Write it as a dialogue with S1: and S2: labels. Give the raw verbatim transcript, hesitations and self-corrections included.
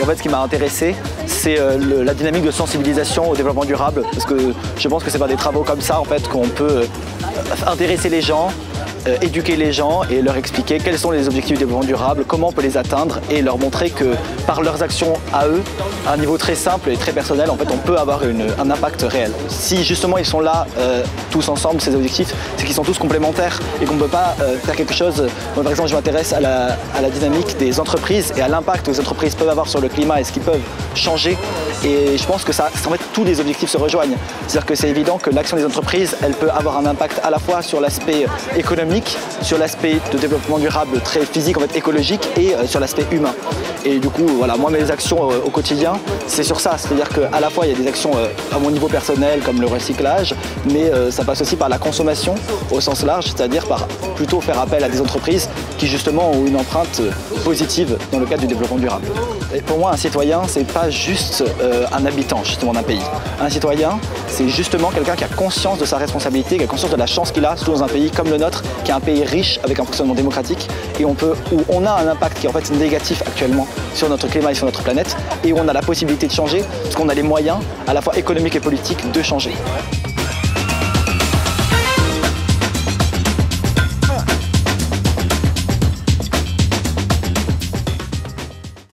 S1: en fait, ce qui m'a intéressé, c'est euh, la dynamique de sensibilisation au développement durable, parce que je pense que c'est par des travaux comme ça en fait qu'on peut euh, intéresser les gens, euh, éduquer les gens et leur expliquer quels sont les objectifs du développement durable, comment on peut les atteindre et leur montrer que par leurs actions à eux, à un niveau très simple et très personnel, en fait, on peut avoir une, un impact réel. Si justement ils sont là euh, tous ensemble, ces objectifs, c'est qu'ils sont tous complémentaires et qu'on ne peut pas euh, faire quelque chose. Moi, par exemple, je m'intéresse à la, à la dynamique des entreprises et à l'impact que les entreprises peuvent avoir sur le climat et ce qu'ils peuvent changer. Et je pense que ça, en fait, tous les objectifs se rejoignent. C'est-à-dire que c'est évident que l'action des entreprises, elle peut avoir un impact à la fois sur l'aspect économique, sur l'aspect de développement durable très physique, en fait, écologique, et euh, sur l'aspect humain. Et du coup, voilà, moi, mes actions euh, au quotidien, c'est sur ça. C'est-à-dire qu'à la fois, il y a des actions euh, à mon niveau personnel, comme le recyclage, mais euh, ça passe aussi par la consommation au sens large, c'est-à-dire par plutôt faire appel à des entreprises qui, justement, ont une empreinte positive dans le cadre du développement durable. Et pour moi, un citoyen, c'est pas juste euh, un habitant, justement, d'un pays. Un citoyen, c'est justement quelqu'un qui a conscience de sa responsabilité, qui a conscience de la chance qu'il a, surtout dans un pays comme le nôtre, qui est un pays riche avec un fonctionnement démocratique, et on peut, où on a un impact qui est en fait négatif actuellement sur notre climat et sur notre planète, et où on a la possibilité de changer, parce qu'on a les moyens, à la fois économiques et politiques, de changer.